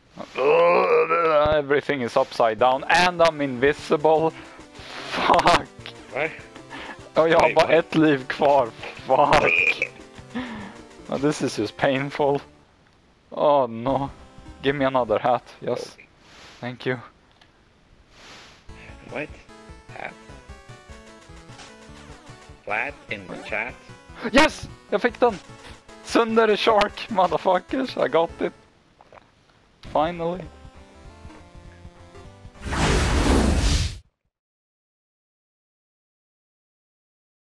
Everything is upside down and I'm invisible. Fuck. What? Och jag har Wait, bara what? ett liv kvar. Fuck. Oh, this is just painful. Oh no. Give me another hat. Yes. Thank you. What? Hat? Flat in the chat? Yes! Jag fick den! Thunder Shark, motherfuckers. I got it. Finally.